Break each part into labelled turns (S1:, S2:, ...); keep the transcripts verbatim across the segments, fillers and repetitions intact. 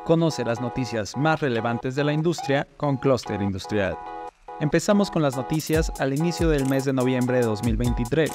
S1: Conoce las noticias más relevantes de la industria con Clúster Industrial. Empezamos con las noticias al inicio del mes de noviembre de dos mil veintitrés.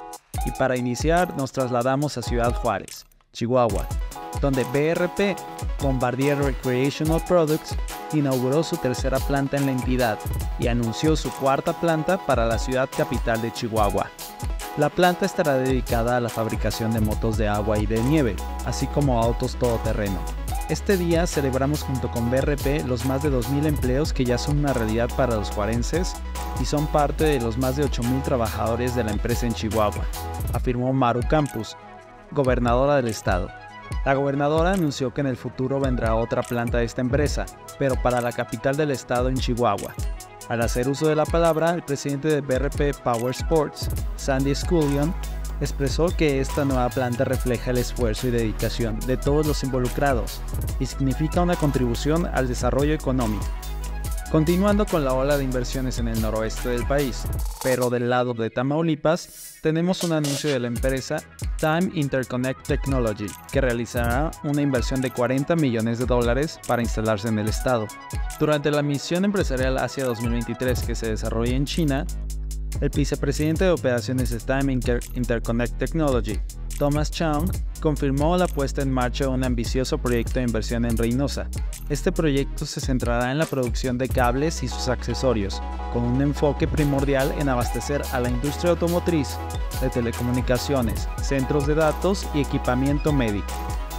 S1: Y para iniciar nos trasladamos a Ciudad Juárez, Chihuahua, donde B R P, Bombardier Recreational Products, inauguró su tercera planta en la entidad y anunció su cuarta planta para la ciudad capital de Chihuahua. La planta estará dedicada a la fabricación de motos de agua y de nieve, así como autos todoterreno. Este día celebramos junto con B R P los más de dos mil empleos que ya son una realidad para los juarenses y son parte de los más de ocho mil trabajadores de la empresa en Chihuahua, afirmó Maru Campos, gobernadora del estado. La gobernadora anunció que en el futuro vendrá otra planta de esta empresa, pero para la capital del estado en Chihuahua. Al hacer uso de la palabra, el presidente de B R P Power Sports, Sandy Scullion, expresó que esta nueva planta refleja el esfuerzo y dedicación de todos los involucrados y significa una contribución al desarrollo económico. Continuando con la ola de inversiones en el noroeste del país, pero del lado de Tamaulipas, tenemos un anuncio de la empresa Time Interconnect Technology, que realizará una inversión de cuarenta millones de dólares para instalarse en el estado. Durante la misión empresarial Asia dos mil veintitrés que se desarrolla en China, el vicepresidente de operaciones de Time Inter Interconnect Technology, Thomas Chang, confirmó la puesta en marcha de un ambicioso proyecto de inversión en Reynosa. Este proyecto se centrará en la producción de cables y sus accesorios, con un enfoque primordial en abastecer a la industria automotriz, de telecomunicaciones, centros de datos y equipamiento médico.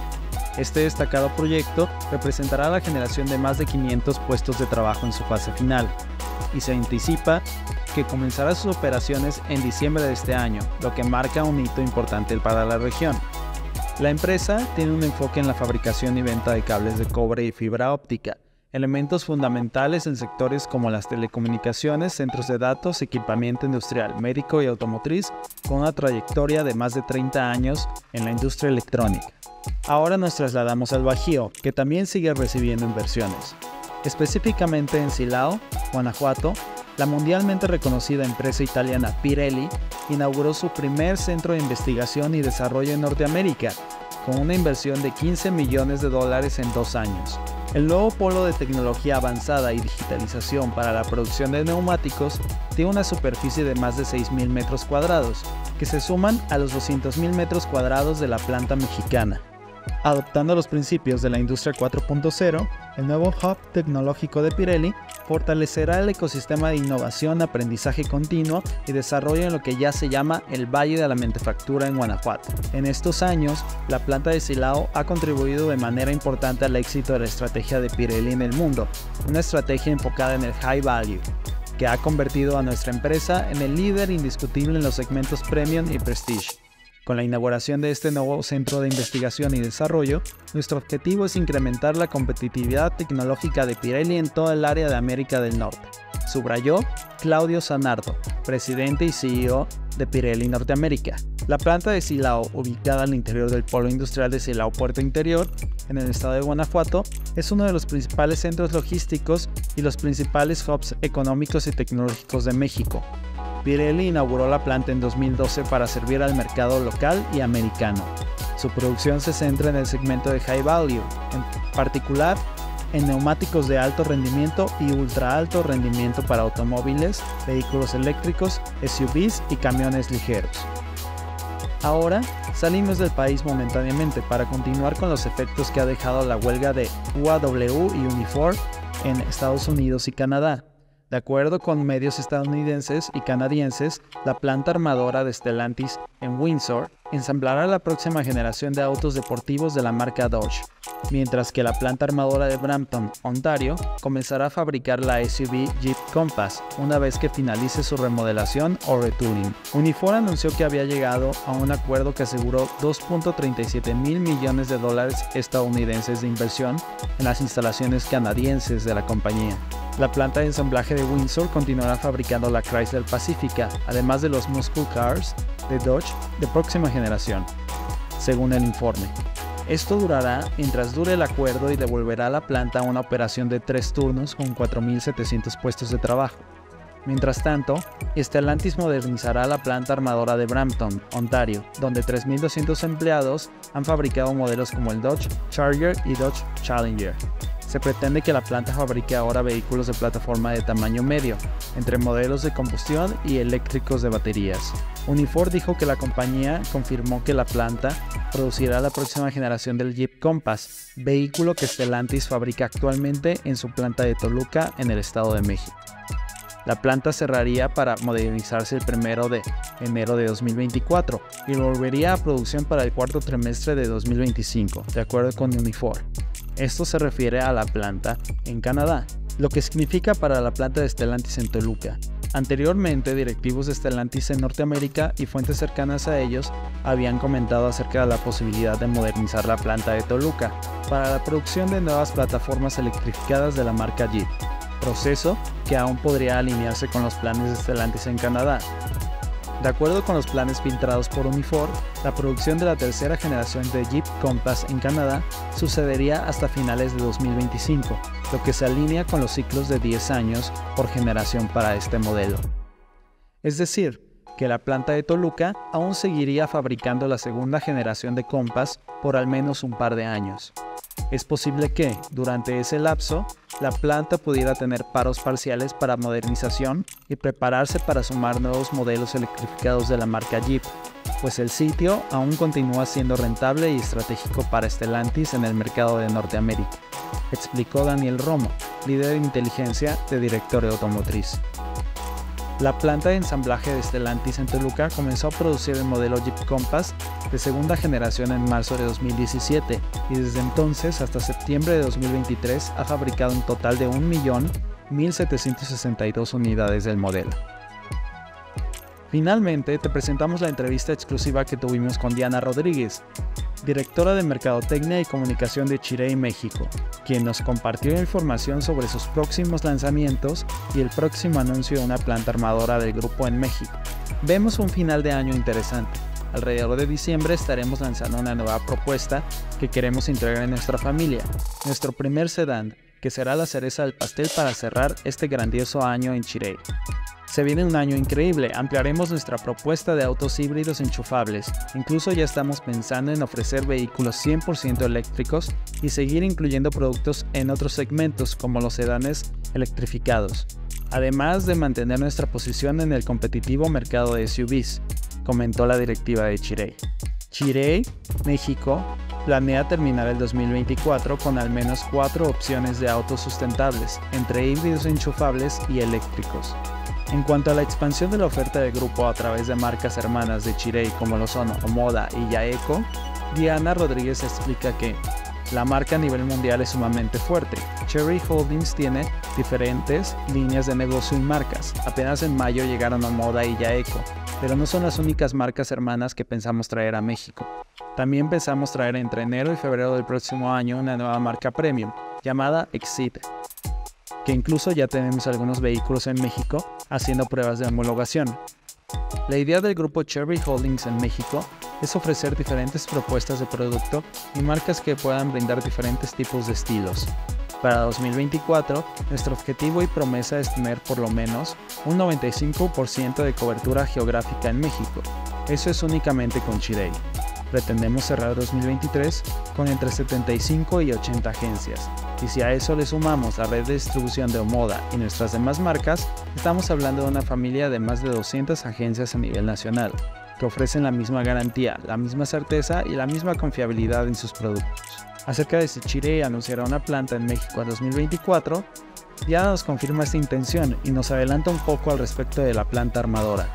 S1: Este destacado proyecto representará la generación de más de quinientos puestos de trabajo en su fase final, y se anticipa que comenzará sus operaciones en diciembre de este año, lo que marca un hito importante para la región. La empresa tiene un enfoque en la fabricación y venta de cables de cobre y fibra óptica, elementos fundamentales en sectores como las telecomunicaciones, centros de datos, equipamiento industrial, médico y automotriz, con una trayectoria de más de treinta años en la industria electrónica. Ahora nos trasladamos al Bajío, que también sigue recibiendo inversiones. Específicamente en Silao, Guanajuato, la mundialmente reconocida empresa italiana Pirelli inauguró su primer centro de investigación y desarrollo en Norteamérica, con una inversión de quince millones de dólares en dos años. El nuevo polo de tecnología avanzada y digitalización para la producción de neumáticos tiene una superficie de más de seis mil metros cuadrados, que se suman a los doscientos mil metros cuadrados de la planta mexicana. Adoptando los principios de la industria cuatro punto cero, el nuevo hub tecnológico de Pirelli fortalecerá el ecosistema de innovación, aprendizaje continuo y desarrollo en lo que ya se llama el Valle de la Manufactura en Guanajuato. En estos años, la planta de Silao ha contribuido de manera importante al éxito de la estrategia de Pirelli en el mundo, una estrategia enfocada en el high value, que ha convertido a nuestra empresa en el líder indiscutible en los segmentos premium y prestige. Con la inauguración de este nuevo centro de investigación y desarrollo, nuestro objetivo es incrementar la competitividad tecnológica de Pirelli en toda el área de América del Norte, subrayó Claudio Zanardo, presidente y C E O de Pirelli Norteamérica. La planta de Silao, ubicada al interior del polo industrial de Silao Puerto Interior, en el estado de Guanajuato, es uno de los principales centros logísticos y los principales hubs económicos y tecnológicos de México. Pirelli inauguró la planta en dos mil doce para servir al mercado local y americano. Su producción se centra en el segmento de high value, en particular en neumáticos de alto rendimiento y ultra alto rendimiento para automóviles, vehículos eléctricos, S U Vs y camiones ligeros. Ahora salimos del país momentáneamente para continuar con los efectos que ha dejado la huelga de U A W y Unifor en Estados Unidos y Canadá. De acuerdo con medios estadounidenses y canadienses, la planta armadora de Stellantis en Windsor ensamblará la próxima generación de autos deportivos de la marca Dodge, mientras que la planta armadora de Brampton, Ontario, comenzará a fabricar la S U V Jeep Compass una vez que finalice su remodelación o retooling. Unifor anunció que había llegado a un acuerdo que aseguró dos punto treinta y siete mil millones de dólares estadounidenses de inversión en las instalaciones canadienses de la compañía. La planta de ensamblaje de Windsor continuará fabricando la Chrysler Pacifica, además de los Muscle Cars de Dodge de próxima generación, según el informe. Esto durará mientras dure el acuerdo y devolverá la planta a una operación de tres turnos con cuatro mil setecientos puestos de trabajo. Mientras tanto, Stellantis modernizará la planta armadora de Brampton, Ontario, donde tres mil doscientos empleados han fabricado modelos como el Dodge Charger y Dodge Challenger. Se pretende que la planta fabrique ahora vehículos de plataforma de tamaño medio, entre modelos de combustión y eléctricos de baterías. Unifor dijo que la compañía confirmó que la planta producirá la próxima generación del Jeep Compass, vehículo que Stellantis fabrica actualmente en su planta de Toluca, en el Estado de México. La planta cerraría para modernizarse el primero de enero de dos mil veinticuatro y volvería a producción para el cuarto trimestre de dos mil veinticinco, de acuerdo con Unifor. Esto se refiere a la planta en Canadá, lo que significa para la planta de Stellantis en Toluca. Anteriormente, directivos de Stellantis en Norteamérica y fuentes cercanas a ellos habían comentado acerca de la posibilidad de modernizar la planta de Toluca para la producción de nuevas plataformas electrificadas de la marca Jeep, proceso que aún podría alinearse con los planes de Stellantis en Canadá. De acuerdo con los planes filtrados por Unifor, la producción de la tercera generación de Jeep Compass en Canadá sucedería hasta finales de dos mil veinticinco, lo que se alinea con los ciclos de diez años por generación para este modelo. Es decir, que la planta de Toluca aún seguiría fabricando la segunda generación de Compass por al menos un par de años. Es posible que, durante ese lapso, la planta pudiera tener paros parciales para modernización y prepararse para sumar nuevos modelos electrificados de la marca Jeep, pues el sitio aún continúa siendo rentable y estratégico para Stellantis en el mercado de Norteamérica, explicó Daniel Romo, líder de inteligencia de Directorio Automotriz. La planta de ensamblaje de Stellantis en Toluca comenzó a producir el modelo Jeep Compass de segunda generación en marzo de dos mil diecisiete y desde entonces hasta septiembre de dos mil veintitrés ha fabricado un total de un millón mil setecientas sesenta y dos unidades del modelo. Finalmente, te presentamos la entrevista exclusiva que tuvimos con Diana Rodríguez, directora de Mercadotecnia y Comunicación de Chery México, quien nos compartió información sobre sus próximos lanzamientos y el próximo anuncio de una planta armadora del grupo en México. Vemos un final de año interesante. Alrededor de diciembre estaremos lanzando una nueva propuesta que queremos integrar en nuestra familia, nuestro primer sedán, que será la cereza del pastel para cerrar este grandioso año en Chery. Se viene un año increíble, ampliaremos nuestra propuesta de autos híbridos enchufables, incluso ya estamos pensando en ofrecer vehículos cien por ciento eléctricos y seguir incluyendo productos en otros segmentos como los sedanes electrificados, además de mantener nuestra posición en el competitivo mercado de S U Vs, comentó la directiva de Chery. Chery México planea terminar el dos mil veinticuatro con al menos cuatro opciones de autos sustentables, entre híbridos enchufables y eléctricos. En cuanto a la expansión de la oferta del grupo a través de marcas hermanas de Chery como lo son Omoda y Yaeco, Diana Rodríguez explica que la marca a nivel mundial es sumamente fuerte. Chery Holdings tiene diferentes líneas de negocio y marcas. Apenas en mayo llegaron Omoda y Yaeco, pero no son las únicas marcas hermanas que pensamos traer a México. También pensamos traer entre enero y febrero del próximo año una nueva marca premium llamada Exit, que incluso ya tenemos algunos vehículos en México haciendo pruebas de homologación. La idea del grupo Chery Holdings en México es ofrecer diferentes propuestas de producto y marcas que puedan brindar diferentes tipos de estilos. Para dos mil veinticuatro, nuestro objetivo y promesa es tener por lo menos un noventa y cinco por ciento de cobertura geográfica en México. Eso es únicamente con Chery. Pretendemos cerrar dos mil veintitrés con entre setenta y cinco y ochenta agencias, y si a eso le sumamos la red de distribución de Omoda y nuestras demás marcas, estamos hablando de una familia de más de doscientas agencias a nivel nacional, que ofrecen la misma garantía, la misma certeza y la misma confiabilidad en sus productos. Acerca de si Chery anunciará una planta en México en dos mil veinticuatro, ya nos confirma esta intención y nos adelanta un poco al respecto de la planta armadora.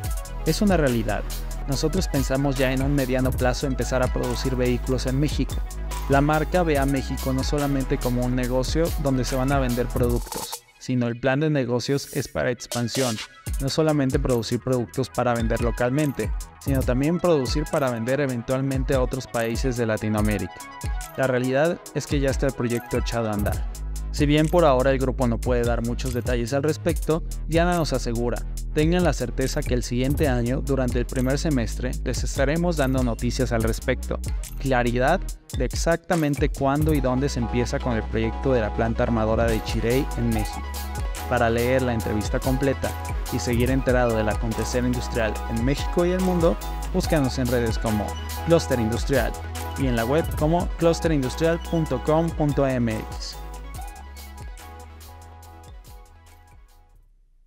S1: Es una realidad. Nosotros pensamos ya en un mediano plazo empezar a producir vehículos en México. La marca ve a México no solamente como un negocio donde se van a vender productos, sino el plan de negocios es para expansión, no solamente producir productos para vender localmente, sino también producir para vender eventualmente a otros países de Latinoamérica. La realidad es que ya está el proyecto echado a andar. Si bien por ahora el grupo no puede dar muchos detalles al respecto, Diana nos asegura, tengan la certeza que el siguiente año, durante el primer semestre, les estaremos dando noticias al respecto, claridad de exactamente cuándo y dónde se empieza con el proyecto de la planta armadora de Chirey en México. Para leer la entrevista completa y seguir enterado del acontecer industrial en México y el mundo, búscanos en redes como Clúster Industrial y en la web como cluster industrial punto com punto m x.